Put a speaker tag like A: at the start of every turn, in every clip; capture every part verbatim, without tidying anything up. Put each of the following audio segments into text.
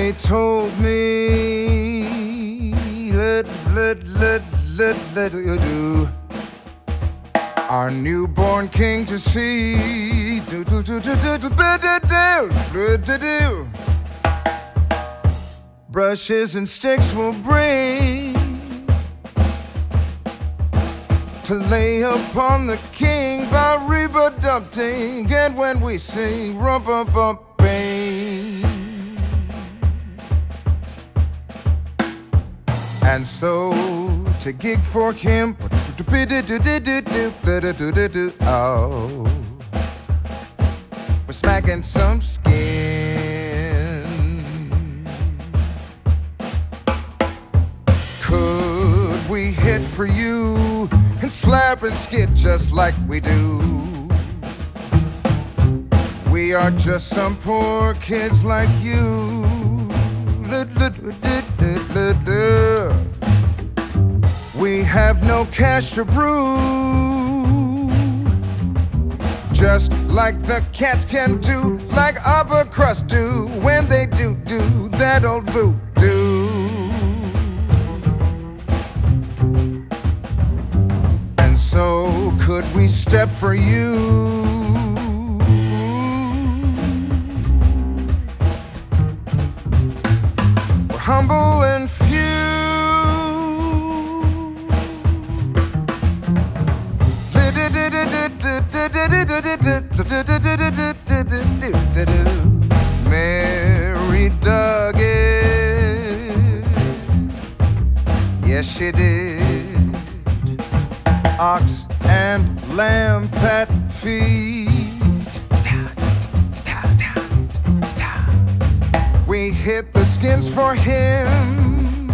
A: they told me, let, let, let, let, let you do our newborn king to see. Do, do, do, do, do, do, do, do, do, do. Brushes and sticks will bring to lay upon the king by Reba Dumpting. And when we sing rum-bum-bum-bing, and so to gig for him, oh, we're smacking some skin. Could we hit for you and slap and skid just like we do? We are just some poor kids like you. We have no cash to brew, just like the cats can do, like upper crust do when they do do that old voodoo. And so could we step for you? We're humble and few, Mary dug it, yes she did. Ox and lamb pat feet, we hit the skins for him,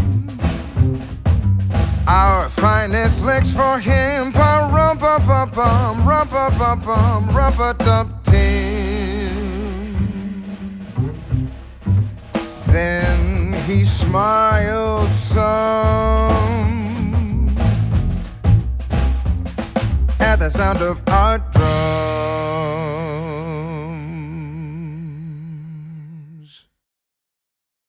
A: our finest legs for him. Rum-pa-pa-pum, rum-pa-pa-pum, rumpa-tum-tim. Then he smiled some at the sound of our drum.